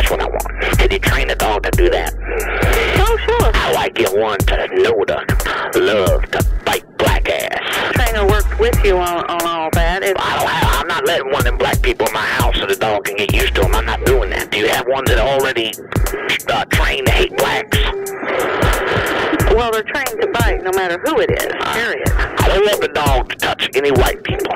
what I want. Can you train a dog to do that? Oh, sure. I like you one to know to love to bite black ass. Trainer works with you on all that. I'm not letting one of them black people in my house so the dog can get used to them. I'm not doing that. Do you have one that already trained to hate blacks? Well, they're trained to bite no matter who it is, period. I don't want the dog to touch any white people.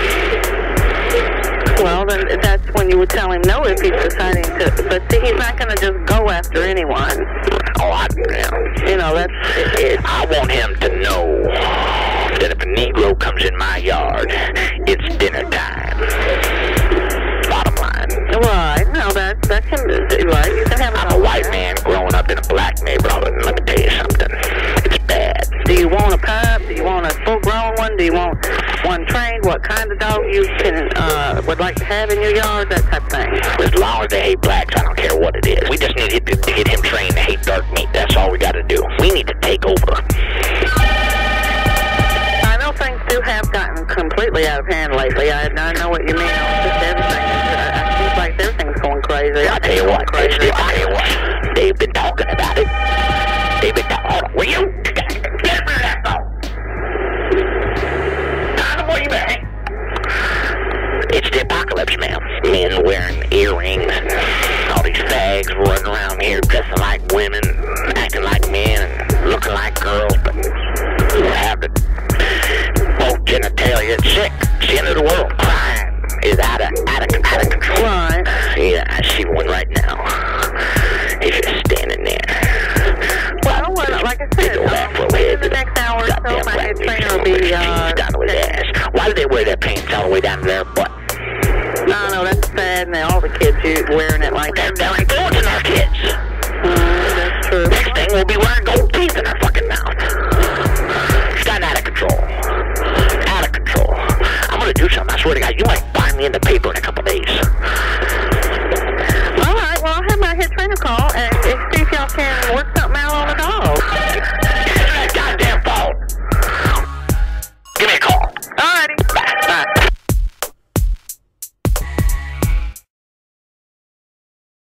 Well, then that's when you would tell him no if he's deciding to. But see, he's not going to just go after anyone. Oh, You know, that's it. I want him to know that if a Negro comes in my yard, it's dinner time. Bottom line. Right. No, that can be right. You can have. I'm a white man growing up in a black neighborhood, and let me tell you something. It's bad. Do you want a pup? Do you want a full-grown one? Do you want one trained? What kind of dog you would like to have in your yard? That type of thing. As long as they hate blacks, I don't care what it is. We just need to get him trained to hate dark meat. That's all we got to do. We need to take over. I know things have gotten completely out of hand lately. I know what you mean. Just everything. It seems like everything's going crazy. I'll tell you what, they've been talking about it. They've been talking. Will you? Get rid of that dog. Where you been? It's the apocalypse, ma'am. Men wearing earrings, all these fags running around here dressing like women, acting like men, and looking like girls, but have the both genitalia. It's sick. It's the end of the world. Crime is out of control. Right. Yeah, I see one right now. He's just standing there. Well, like I said, in the next hour or so, my head trainer will be down to his ass. Why do they wear their pants all the way down to their butt? I don't know, that's sad, and all the kids wearing it like that. They're influencing our kids. That's true. Next thing, we'll be wearing gold teeth in our fucking mouth. It's gotten out of control. Out of control. I'm gonna do something. I swear to God, you might